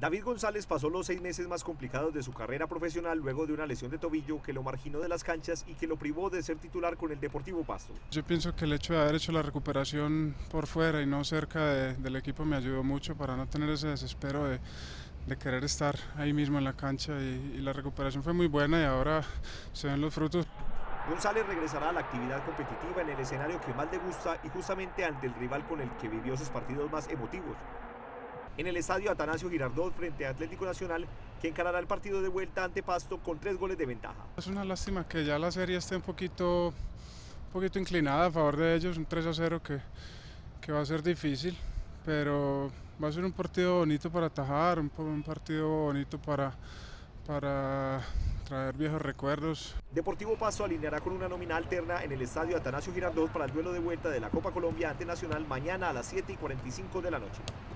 David González pasó los 6 meses más complicados de su carrera profesional luego de una lesión de tobillo que lo marginó de las canchas y que lo privó de ser titular con el Deportivo Pasto. Yo pienso que el hecho de haber hecho la recuperación por fuera y no cerca del equipo me ayudó mucho para no tener ese desespero de querer estar ahí mismo en la cancha y la recuperación fue muy buena y ahora se ven los frutos. González regresará a la actividad competitiva en el escenario que más le gusta y justamente ante el rival con el que vivió sus partidos más emotivos. En el estadio Atanasio Girardot frente a Atlético Nacional, que encarará el partido de vuelta ante Pasto con 3 goles de ventaja. Es una lástima que ya la serie esté un poquito inclinada a favor de ellos, un 3-0 que va a ser difícil, pero va a ser un partido bonito para atajar, un partido bonito para traer viejos recuerdos. Deportivo Pasto alineará con una nómina alterna en el estadio Atanasio Girardot para el duelo de vuelta de la Copa Colombia ante Nacional mañana a las 7:45 de la noche.